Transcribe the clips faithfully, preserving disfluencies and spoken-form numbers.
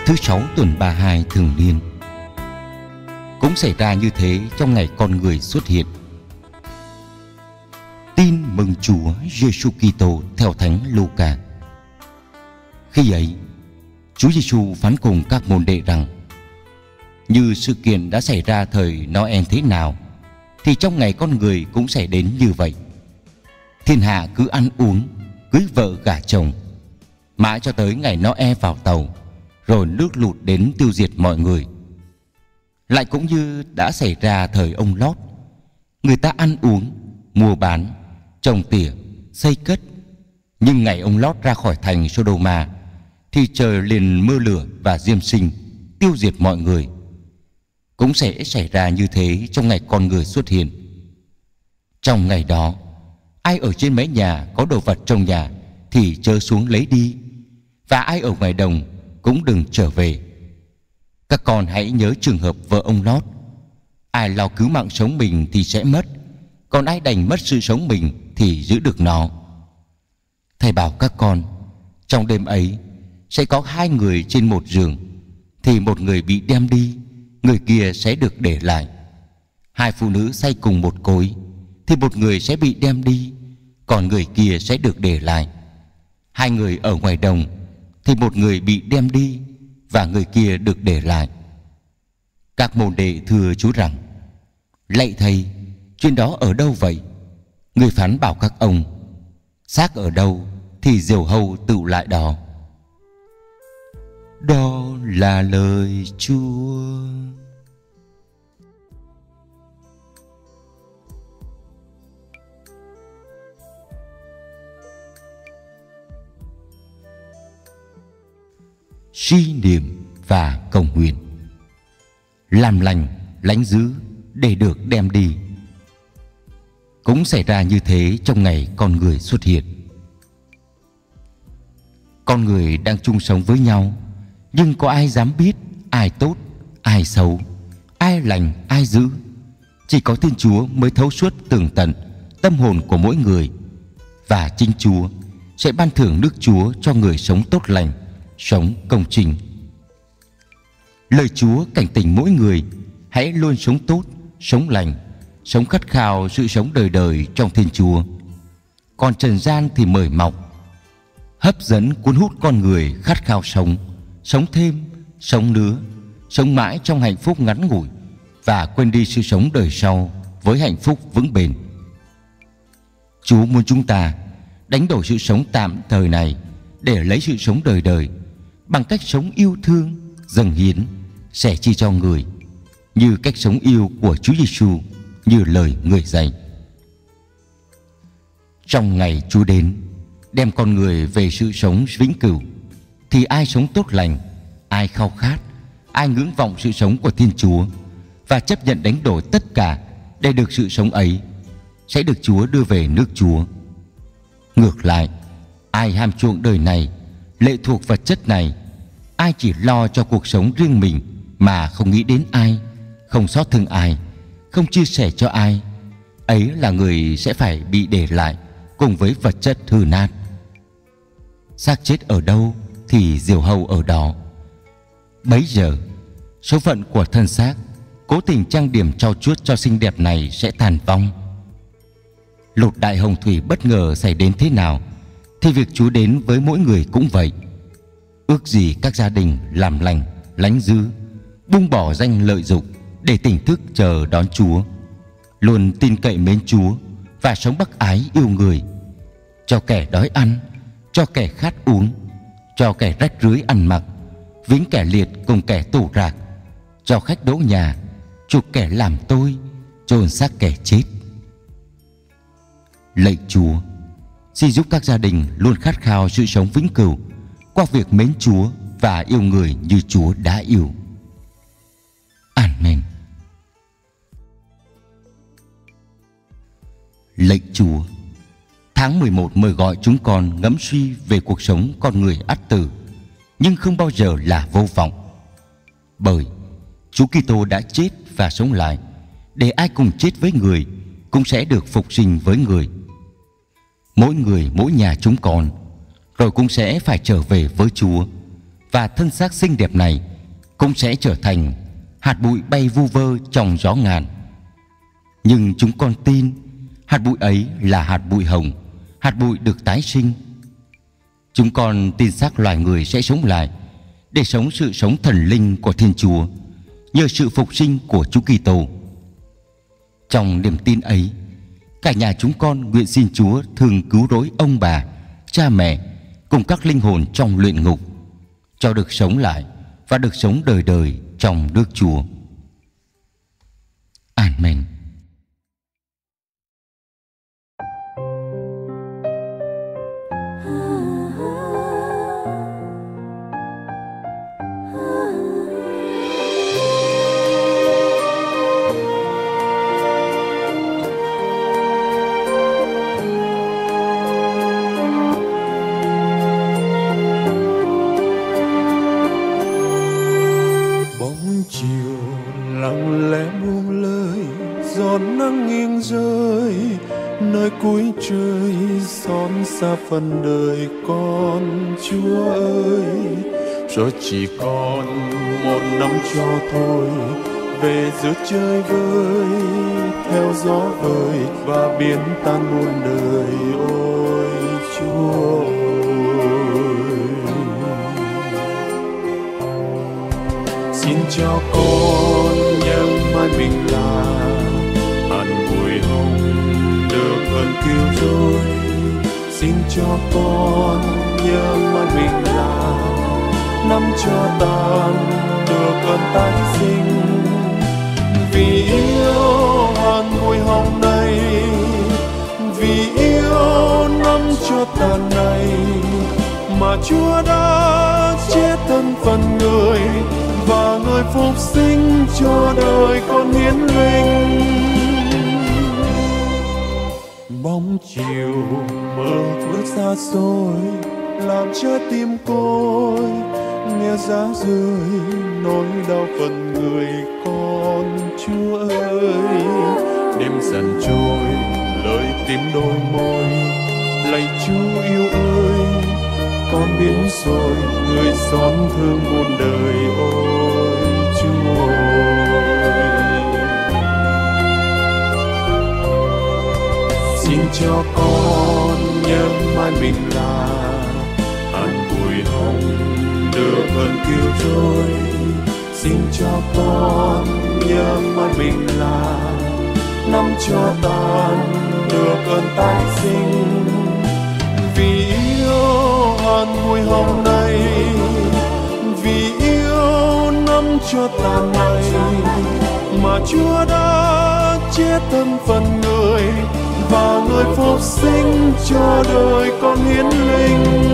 thứ sáu tuần ba mươi hai thường niên. Cũng xảy ra như thế trong ngày con người xuất hiện. Tin mừng Chúa Giêsu Kitô theo Thánh Luca. Khi ấy, Chúa Giêsu phán cùng các môn đệ rằng: như sự kiện đã xảy ra thời Noe thế nào, thì trong ngày con người cũng sẽ đến như vậy. Thiên hạ cứ ăn uống, cưới vợ gả chồng, mãi cho tới ngày Noe vào tàu, rồi nước lụt đến tiêu diệt mọi người. Lại cũng như đã xảy ra thời ông Lót, người ta ăn uống, mua bán, trồng tỉa, xây cất. Nhưng ngày ông Lót ra khỏi thành Sodoma, thì trời liền mưa lửa và diêm sinh, tiêu diệt mọi người. Cũng sẽ xảy ra như thế trong ngày con người xuất hiện. Trong ngày đó, ai ở trên mái nhà có đồ vật trong nhà thì chớ xuống lấy đi, và ai ở ngoài đồng cũng đừng trở về. Các con hãy nhớ trường hợp vợ ông Lót. Ai lo cứu mạng sống mình thì sẽ mất, còn ai đành mất sự sống mình thì giữ được nó. Thầy bảo các con, trong đêm ấy sẽ có hai người trên một giường, thì một người bị đem đi, người kia sẽ được để lại. Hai phụ nữ say cùng một cối, thì một người sẽ bị đem đi, còn người kia sẽ được để lại. Hai người ở ngoài đồng, thì một người bị đem đi, và người kia được để lại. Các môn đệ thưa Chúa rằng: lạy Thầy, chuyện đó ở đâu vậy? Người phán bảo các ông: xác ở đâu thì diều hâu tựu lại đó. Đó là lời Chúa. Suy niệm và cầu nguyện. Làm lành, lánh dữ để được đem đi. Cũng xảy ra như thế trong ngày con người xuất hiện. Con người đang chung sống với nhau, nhưng có ai dám biết ai tốt, ai xấu, ai lành, ai dữ? Chỉ có Thiên Chúa mới thấu suốt tường tận tâm hồn của mỗi người, và chính Chúa sẽ ban thưởng nước Chúa cho người sống tốt lành, sống công chính. Lời Chúa cảnh tỉnh mỗi người hãy luôn sống tốt, sống lành, sống khát khao sự sống đời đời trong Thiên Chúa. Còn trần gian thì mời mọc, hấp dẫn cuốn hút con người khát khao sống, sống thêm, sống nữa, sống mãi trong hạnh phúc ngắn ngủi, và quên đi sự sống đời sau với hạnh phúc vững bền. Chúa muốn chúng ta đánh đổi sự sống tạm thời này để lấy sự sống đời đời, bằng cách sống yêu thương, dâng hiến, sẻ chia cho người, như cách sống yêu của Chúa Giêsu, như lời người dạy. Trong ngày Chúa đến đem con người về sự sống vĩnh cửu, thì ai sống tốt lành, ai khao khát, ai ngưỡng vọng sự sống của Thiên Chúa và chấp nhận đánh đổi tất cả để được sự sống ấy, sẽ được Chúa đưa về nước Chúa. Ngược lại, ai ham chuộng đời này, lệ thuộc vật chất này, ai chỉ lo cho cuộc sống riêng mình mà không nghĩ đến ai, không xót thương ai, không chia sẻ cho ai, ấy là người sẽ phải bị để lại cùng với vật chất hư nát. Xác chết ở đâu thì diều hâu ở đó. Bấy giờ, số phận của thân xác cố tình trang điểm trau chuốt cho xinh đẹp này sẽ tàn vong. Lụt đại hồng thủy bất ngờ xảy đến thế nào, thì việc Chúa đến với mỗi người cũng vậy. Ước gì các gia đình làm lành, lánh dữ, buông bỏ danh lợi dụng để tỉnh thức chờ đón Chúa, luôn tin cậy mến Chúa và sống bác ái yêu người, cho kẻ đói ăn, cho kẻ khát uống, cho kẻ rách rưới ăn mặc, vĩnh kẻ liệt cùng kẻ tù rạc, cho khách đỗ nhà, chuộc kẻ làm tôi, chôn xác kẻ chết. Lạy Chúa, xin giúp các gia đình luôn khát khao sự sống vĩnh cửu qua việc mến Chúa và yêu người như Chúa đã yêu. Amen. Lạy Chúa, tháng mười một mời gọi chúng con ngẫm suy về cuộc sống con người ắt tử, nhưng không bao giờ là vô vọng. Bởi Chúa Kitô đã chết và sống lại, để ai cùng chết với người cũng sẽ được phục sinh với người. Mỗi người mỗi nhà chúng con rồi cũng sẽ phải trở về với Chúa, và thân xác xinh đẹp này cũng sẽ trở thành hạt bụi bay vu vơ trong gió ngàn. Nhưng chúng con tin hạt bụi ấy là hạt bụi hồng, hạt bụi được tái sinh. Chúng con tin xác loài người sẽ sống lại để sống sự sống thần linh của Thiên Chúa nhờ sự phục sinh của Chúa Kitô. Trong niềm tin ấy, cả nhà chúng con nguyện xin Chúa thường cứu rỗi ông bà, cha mẹ cùng các linh hồn trong luyện ngục, cho được sống lại và được sống đời đời trong nước Chúa. Amen. Cuối trời xón xa phần đời con Chúa ơi, rồi chỉ còn một năm cho thôi, về giữa chơi vơi theo gió vơi và biến tan muôn đời. Ôi Chúa ơi, xin cho con nhớ mãi mình là hạt bụi hồng được ơn cứu rỗi. Xin cho con nhớ mãi mình là năm cho tàn được ơn tái sinh. Vì yêu hạt bụi hồng này, vì yêu năm cho tàn này, mà Chúa đã chết thân phận người và người phục sinh cho đời con hiến linh. Bóng chiều mơ ước xa xôi làm trái tim côi, nghe giá rơi nỗi đau phần người con Chúa ơi. Đêm dần trôi lời tím đôi môi, lạy Chúa yêu ơi, con biến rồi người xót thương muôn đời. Ôi Chúa ơi, xin cho con nhớ mãi mình là hạt bụi hồng được ơn cứu rỗi. Xin cho con nhớ mãi mình là năm cho tàn được ơn tái sinh. Vì yêu hạt bụi hồng này, vì yêu năm cho tàn này, mà Chúa đã chết thân phận người và người phục sinh cho đời con hiến linh.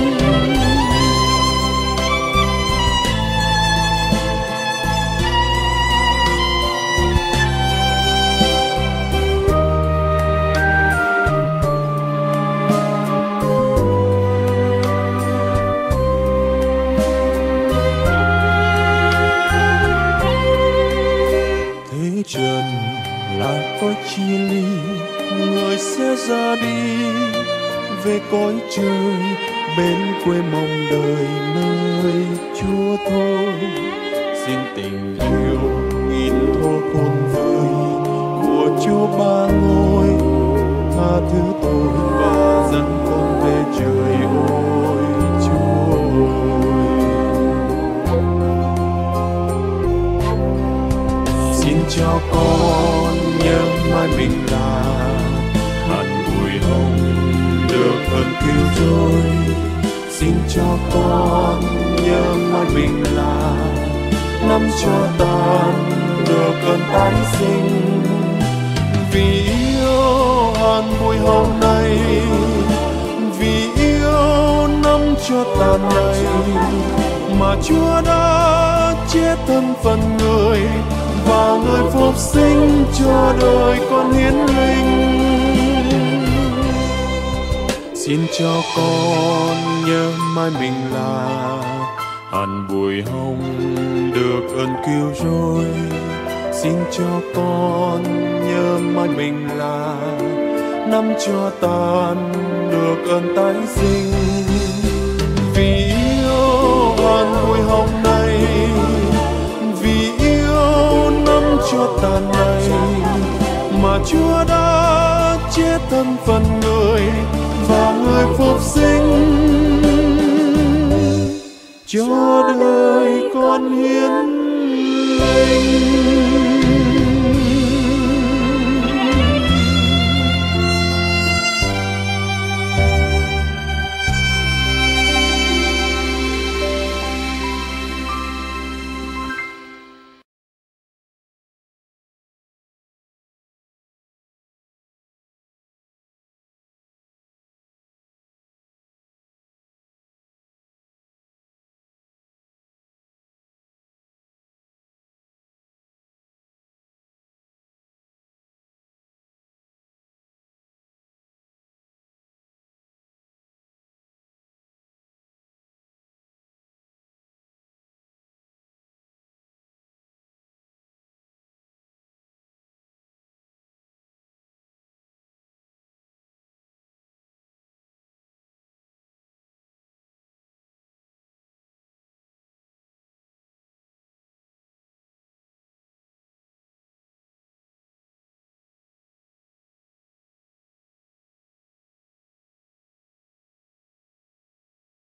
Thế trần là có chia ly, người sẽ ra đi về cõi trời, bên quê mong đời nơi Chúa thôi. Xin tình yêu nghìn thô khôn vơi của Chúa ba ngôi, tha thứ tôi và dẫn con về trời. Ôi Chúa ơi, xin cho con nhớ mãi mình là hạt bụi hồng được ơn cứu rỗi. Xin cho con nhớ mãi mình là năm cho tàn được ơn tái sinh. Vì yêu hạt bụi hồng này, vì yêu năm cho tàn này, mà Chúa đã chết thân phận người và người phục sinh cho đời con hiến linh. Xin cho con nhớ mãi mình là hạt bụi hồng được ơn cứu rỗi. Xin cho con nhớ mãi mình là năm cho tàn được ơn tái sinh. Vì yêu hạt chúa tàn này, mà Chúa đã chết thân phận người và người phục sinh, cho đời con hiến linh.